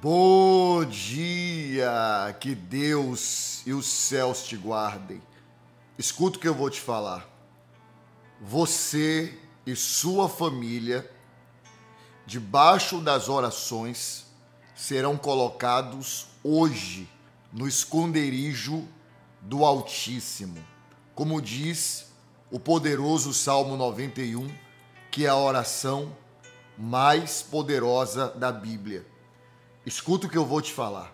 Bom dia, que Deus e os céus te guardem. Escuta o que eu vou te falar. Você e sua família, debaixo das orações, serão colocados hoje no esconderijo do Altíssimo. Como diz o poderoso Salmo 91, que é a oração mais poderosa da Bíblia. Escuta o que eu vou te falar.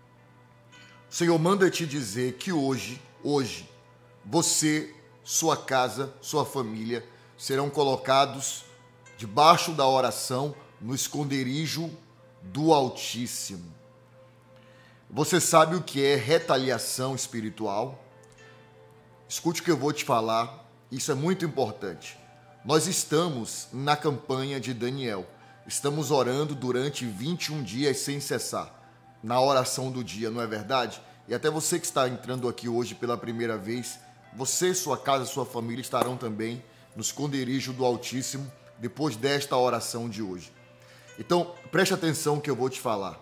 O Senhor manda te dizer que hoje, você, sua casa, sua família serão colocados debaixo da oração no esconderijo do Altíssimo. Você sabe o que é retaliação espiritual? Escute o que eu vou te falar, isso é muito importante. Nós estamos na campanha de Daniel. Estamos orando durante 21 dias sem cessar, na oração do dia, não é verdade? E até você que está entrando aqui hoje pela primeira vez, você, sua casa, sua família estarão também no esconderijo do Altíssimo depois desta oração de hoje. Então, preste atenção no que eu vou te falar.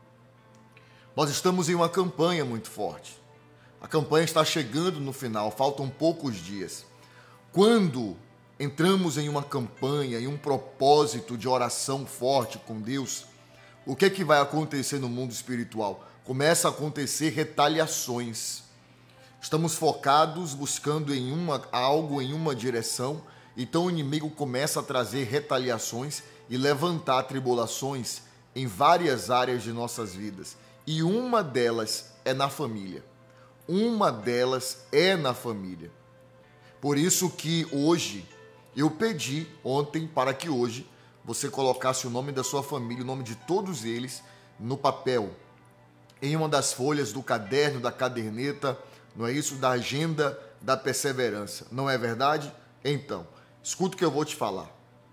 Nós estamos em uma campanha muito forte. A campanha está chegando no final, faltam poucos dias. Quando entramos em uma campanha, em um propósito de oração forte com Deus, o que é que vai acontecer no mundo espiritual? Começa a acontecer retaliações. Estamos focados, buscando algo em uma direção, então o inimigo começa a trazer retaliações e levantar tribulações em várias áreas de nossas vidas. E uma delas é na família. Uma delas é na família. Por isso que hoje, eu pedi ontem para que hoje você colocasse o nome da sua família, o nome de todos eles, no papel, em uma das folhas do caderno, da caderneta, não é isso? Da agenda da perseverança. Não é verdade? Então, escuta o que eu vou te falar.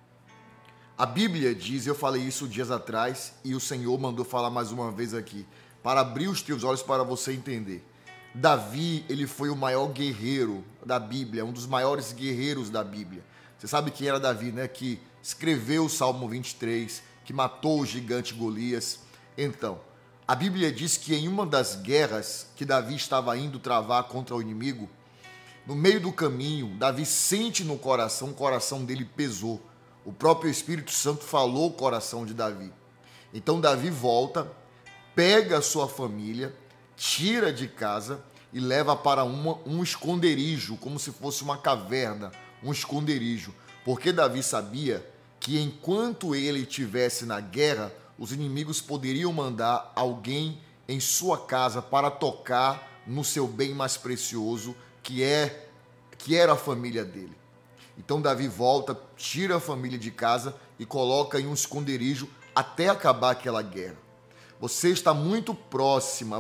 A Bíblia diz, eu falei isso dias atrás, e o Senhor mandou falar mais uma vez aqui, para abrir os teus olhos para você entender. Davi, ele foi o maior guerreiro da Bíblia, um dos maiores guerreiros da Bíblia. Você sabe quem era Davi, né? Que escreveu o Salmo 23, que matou o gigante Golias. Então, a Bíblia diz que em uma das guerras que Davi estava indo travar contra o inimigo, no meio do caminho, Davi sente no coração, o coração dele pesou. O próprio Espírito Santo falou o coração de Davi. Então, Davi volta, pega a sua família, tira de casa e leva para um esconderijo, como se fosse uma caverna, um esconderijo, porque Davi sabia que enquanto ele estivesse na guerra, os inimigos poderiam mandar alguém em sua casa para tocar no seu bem mais precioso, que era a família dele. Então Davi volta, tira a família de casa e coloca em um esconderijo até acabar aquela guerra. Você está muito próximo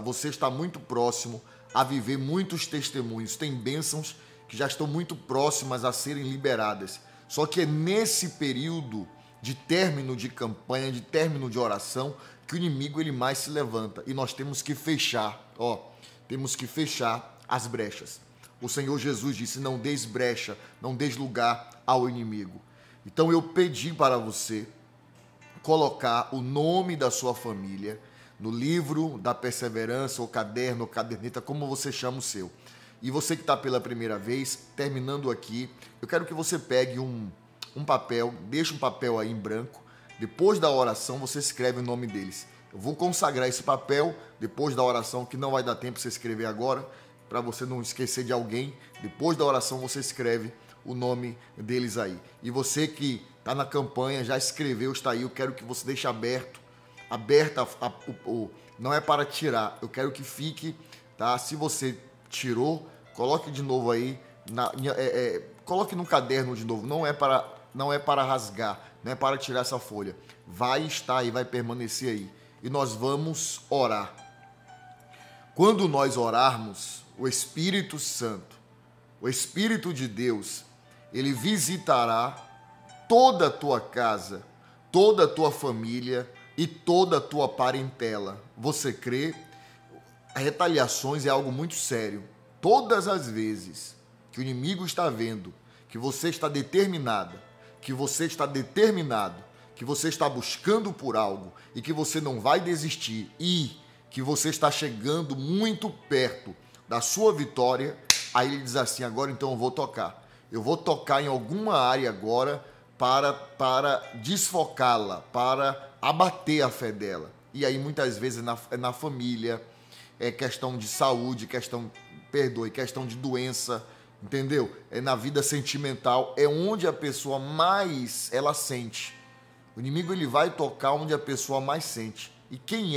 a viver muitos testemunhos. Tem bênçãos que já estão muito próximas a serem liberadas. Só que é nesse período de término de campanha, de término de oração, que o inimigo ele mais se levanta. E nós temos que fechar, temos que fechar as brechas. O Senhor Jesus disse, não des brecha, não des lugar ao inimigo. Então eu pedi para você colocar o nome da sua família no livro da perseverança, ou caderno, ou caderneta, como você chama o seu. E você que está pela primeira vez, terminando aqui, eu quero que você pegue um papel, deixe um papel aí em branco, depois da oração você escreve o nome deles. Eu vou consagrar esse papel depois da oração, que não vai dar tempo de você escrever agora, para você não esquecer de alguém. Depois da oração você escreve o nome deles aí. E você que está na campanha, já escreveu, está aí, eu quero que você deixe aberta, não é para tirar, eu quero que fique, tá? Se você tirou, coloque de novo aí, coloque no caderno de novo, não é para rasgar, não é para tirar essa folha, vai estar aí, vai permanecer aí, e nós vamos orar. Quando nós orarmos, o Espírito Santo, o Espírito de Deus, ele visitará toda a tua casa, toda a tua família e toda a tua parentela. Você crê? Retaliações é algo muito sério. Todas as vezes que o inimigo está vendo que você está determinada, que você está determinado, que você está buscando por algo e que você não vai desistir e que você está chegando muito perto da sua vitória, aí ele diz assim: agora então eu vou tocar. Eu vou tocar em alguma área agora para desfocá-la, para abater a fé dela. E aí muitas vezes é na família, é questão de saúde, questão de doença, entendeu? É na vida sentimental, é onde a pessoa mais ela sente. O inimigo ele vai tocar onde a pessoa mais sente. E quem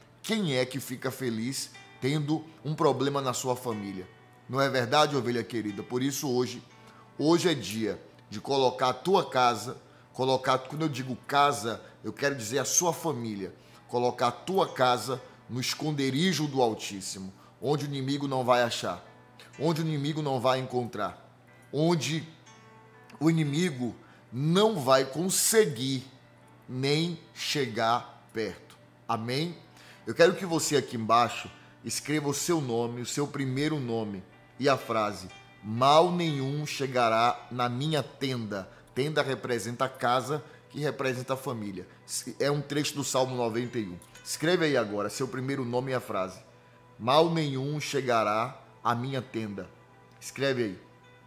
é que fica feliz tendo um problema na sua família? Não é verdade, ovelha querida? Por isso hoje é dia de colocar a tua casa, quando eu digo casa, eu quero dizer a sua família, colocar a tua casa no esconderijo do Altíssimo, onde o inimigo não vai achar, onde o inimigo não vai encontrar, onde o inimigo não vai conseguir nem chegar perto. Amém? Eu quero que você aqui embaixo escreva o seu nome, o seu primeiro nome e a frase: mal nenhum chegará na minha tenda. Tenda representa a casa, que representa a família. É um trecho do Salmo 91. Escreve aí agora seu primeiro nome e a frase: mal nenhum chegará à minha tenda. Escreve aí.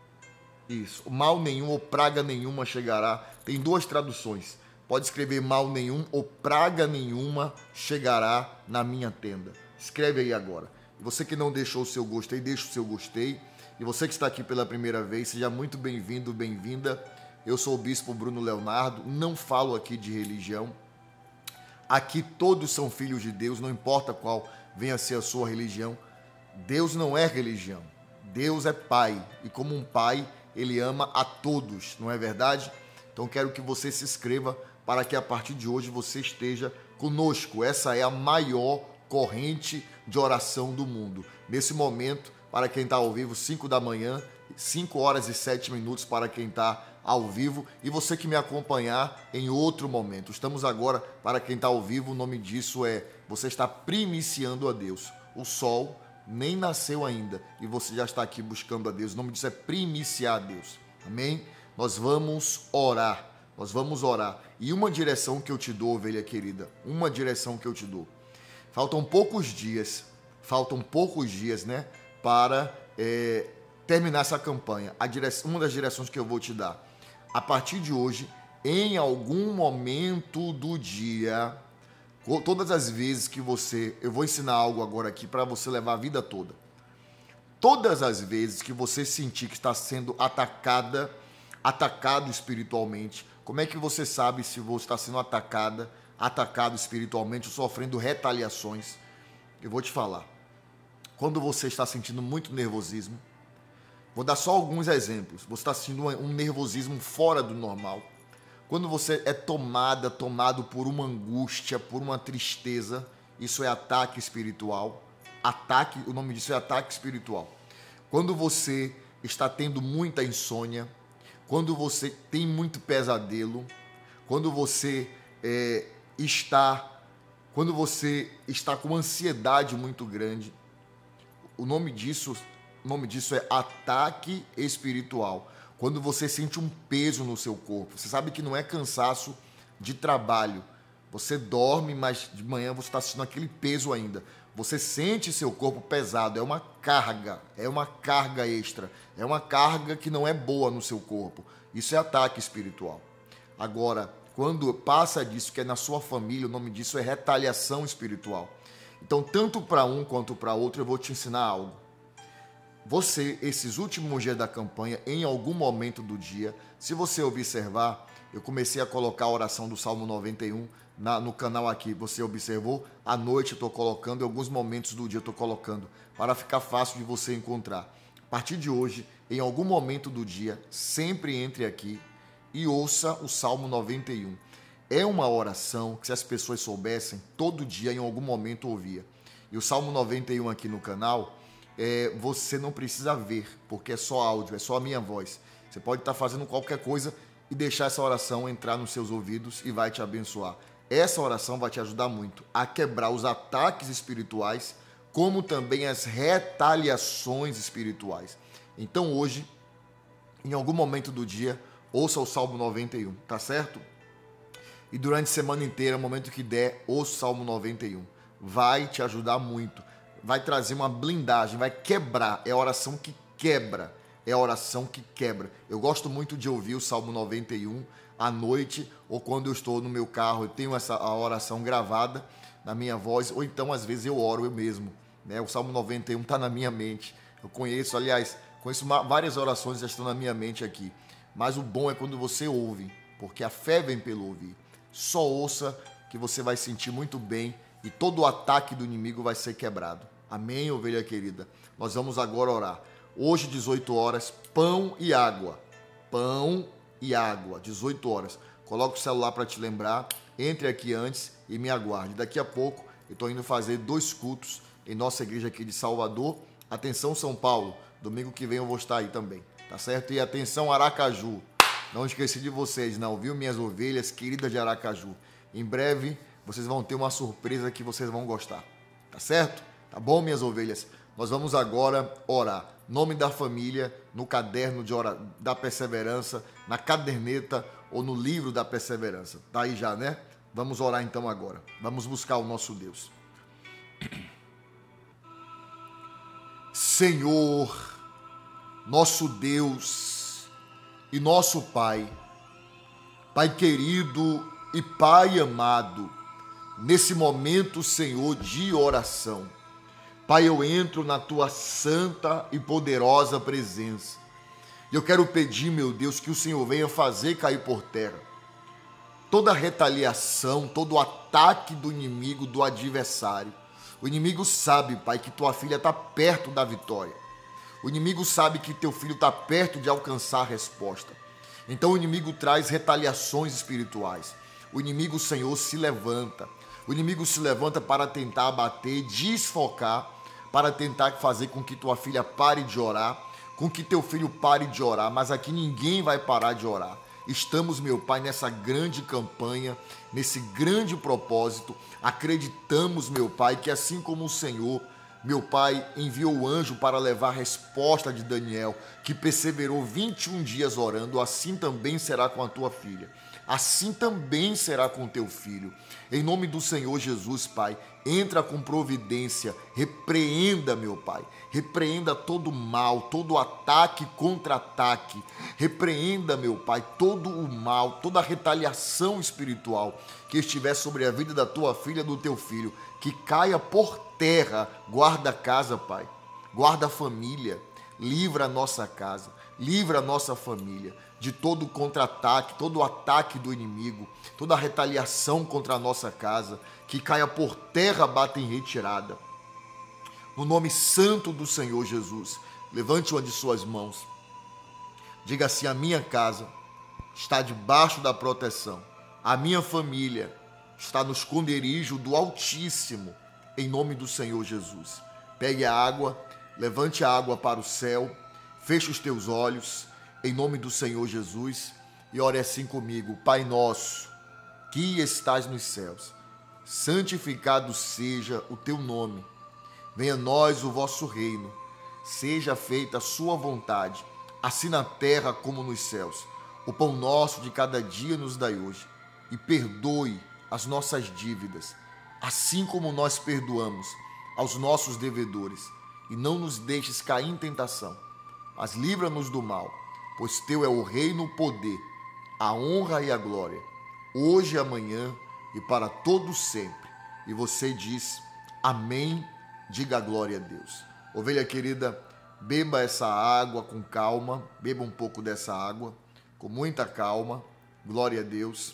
Isso. Mal nenhum ou praga nenhuma chegará. Tem duas traduções. Pode escrever: mal nenhum ou praga nenhuma chegará na minha tenda. Escreve aí agora. E você que não deixou o seu gostei, deixa o seu gostei. E você que está aqui pela primeira vez, seja muito bem-vindo, bem-vinda. Eu sou o Bispo Bruno Leonardo, não falo aqui de religião. Aqui todos são filhos de Deus, não importa qual venha a ser a sua religião. Deus não é religião, Deus é Pai. E como um Pai, Ele ama a todos, não é verdade? Então quero que você se inscreva para que a partir de hoje você esteja conosco. Essa é a maior corrente de oração do mundo. Nesse momento, para quem está ao vivo, 5 da manhã, 5 horas e 7 minutos para quem está ao vivo, e você que me acompanhar em outro momento. Estamos agora, para quem está ao vivo, o nome disso é: você está primiciando a Deus. O sol nem nasceu ainda e você já está aqui buscando a Deus. O nome disso é primiciar a Deus. Amém? Nós vamos orar. Nós vamos orar. E uma direção que eu te dou, ovelha querida, uma direção que eu te dou. Faltam poucos dias, né, para terminar essa campanha. Uma das direções que eu vou te dar. A partir de hoje, em algum momento do dia, todas as vezes que eu vou ensinar algo agora aqui para você levar a vida toda. Todas as vezes que você sentir que está sendo atacado espiritualmente, como é que você sabe se você está sendo atacado espiritualmente ou sofrendo retaliações? Eu vou te falar. Quando você está sentindo muito nervosismo, vou dar só alguns exemplos. Você está sentindo um nervosismo fora do normal. Quando você é tomado por uma angústia, por uma tristeza, isso é ataque espiritual. O nome disso é ataque espiritual. Quando você está tendo muita insônia, quando você tem muito pesadelo, quando você está com ansiedade muito grande, o nome disso é ataque espiritual. Quando você sente um peso no seu corpo, você sabe que não é cansaço de trabalho. Você dorme, mas de manhã você está sentindo aquele peso ainda. Você sente seu corpo pesado, é uma carga extra, é uma carga que não é boa no seu corpo. Isso é ataque espiritual. Agora, quando passa disso, que é na sua família, o nome disso é retaliação espiritual. Então, tanto para um quanto para outro, eu vou te ensinar algo. Você, esses últimos dias da campanha, em algum momento do dia, se você observar, eu comecei a colocar a oração do Salmo 91 no canal aqui. Você observou? À noite eu estou colocando, em alguns momentos do dia eu estou colocando, para ficar fácil de você encontrar. A partir de hoje, em algum momento do dia, sempre entre aqui e ouça o Salmo 91. É uma oração que, se as pessoas soubessem, todo dia, em algum momento, ouvia. E o Salmo 91 aqui no canal, você não precisa ver, porque é só áudio, é só a minha voz. Você pode estar fazendo qualquer coisa e deixar essa oração entrar nos seus ouvidos e vai te abençoar. Essa oração vai te ajudar muito a quebrar os ataques espirituais, como também as retaliações espirituais. Então hoje, em algum momento do dia, ouça o Salmo 91, tá certo? E durante a semana inteira, no momento que der, ouça o Salmo 91. Vai te ajudar muito. Vai trazer uma blindagem, vai quebrar. É a oração que quebra. É a oração que quebra. Eu gosto muito de ouvir o Salmo 91 à noite, ou quando eu estou no meu carro, eu tenho a oração gravada na minha voz, ou então às vezes eu oro eu mesmo, né? O Salmo 91 está na minha mente. Eu conheço várias orações que já estão na minha mente aqui. Mas o bom é quando você ouve, porque a fé vem pelo ouvir. Só ouça que você vai sentir muito bem e todo o ataque do inimigo vai ser quebrado. Amém, ovelha querida? Nós vamos agora orar. Hoje, 18 horas, pão e água. Pão e água, 18 horas. Coloca o celular para te lembrar. Entre aqui antes e me aguarde. Daqui a pouco eu estou indo fazer 2 cultos em nossa igreja aqui de Salvador. Atenção, São Paulo. Domingo que vem eu vou estar aí também. Tá certo? E atenção, Aracaju. Não esqueci de vocês, não, viu, minhas ovelhas queridas de Aracaju. Em breve vocês vão ter uma surpresa que vocês vão gostar. Tá certo? Tá bom, minhas ovelhas? Nós vamos agora orar. Nome da família, no caderno da perseverança, na caderneta ou no livro da perseverança. Tá aí já, né? Vamos orar então agora. Vamos buscar o nosso Deus. Senhor, nosso Deus e nosso Pai, Pai querido e Pai amado, nesse momento, Senhor, de oração, Pai, eu entro na Tua santa e poderosa presença. E eu quero pedir, meu Deus, que o Senhor venha fazer cair por terra toda a retaliação, todo o ataque do inimigo, do adversário. O inimigo sabe, Pai, que Tua filha está perto da vitória. O inimigo sabe que Teu filho está perto de alcançar a resposta. Então o inimigo traz retaliações espirituais. O inimigo, Senhor, se levanta. O inimigo se levanta para tentar abater, desfocar, para tentar fazer com que tua filha pare de orar, com que teu filho pare de orar, mas aqui ninguém vai parar de orar. Estamos, meu Pai, nessa grande campanha, nesse grande propósito. Acreditamos, meu Pai, que assim como o Senhor, meu Pai, enviou o anjo para levar a resposta de Daniel, que perseverou 21 dias orando, assim também será com a tua filha. Assim também será com teu filho. Em nome do Senhor Jesus, Pai, entra com providência, repreenda, meu Pai, repreenda todo mal, todo ataque e contra-ataque, repreenda, meu Pai, todo o mal, toda a retaliação espiritual que estiver sobre a vida da tua filha, do teu filho, que caia por terra. Guarda a casa, Pai, guarda a família, livra a nossa casa, livra a nossa família de todo o contra-ataque, todo o ataque do inimigo, toda a retaliação contra a nossa casa, que caia por terra, bata em retirada. No nome santo do Senhor Jesus, levante uma de suas mãos. Diga assim: a minha casa está debaixo da proteção. A minha família está no esconderijo do Altíssimo, em nome do Senhor Jesus. Pegue a água, levante a água para o céu, feche os teus olhos, em nome do Senhor Jesus, e ore assim comigo: Pai nosso, que estás nos céus, santificado seja o teu nome. Venha a nós o vosso reino. Seja feita a sua vontade, assim na terra como nos céus. O pão nosso de cada dia nos dai hoje. E perdoe as nossas dívidas, assim como nós perdoamos aos nossos devedores. E não nos deixes cair em tentação, mas livra-nos do mal. Pois teu é o reino, o poder, a honra e a glória, hoje e amanhã e para todos sempre. E você diz amém, diga glória a Deus. Ovelha querida, beba essa água com calma, beba um pouco dessa água com muita calma, glória a Deus.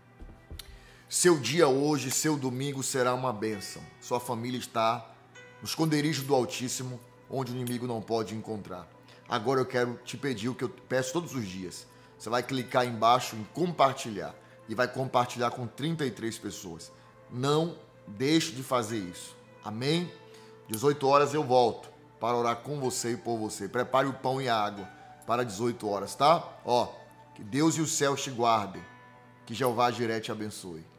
Seu dia hoje, seu domingo será uma bênção. Sua família está no esconderijo do Altíssimo, onde o inimigo não pode encontrar. Agora eu quero te pedir o que eu peço todos os dias. Você vai clicar embaixo em compartilhar e vai compartilhar com 33 pessoas. Não deixe de fazer isso. Amém? 18 horas eu volto para orar com você e por você. Prepare o pão e a água para 18 horas, tá? Que Deus e os céus te guardem. Que Jeová Jiré te abençoe.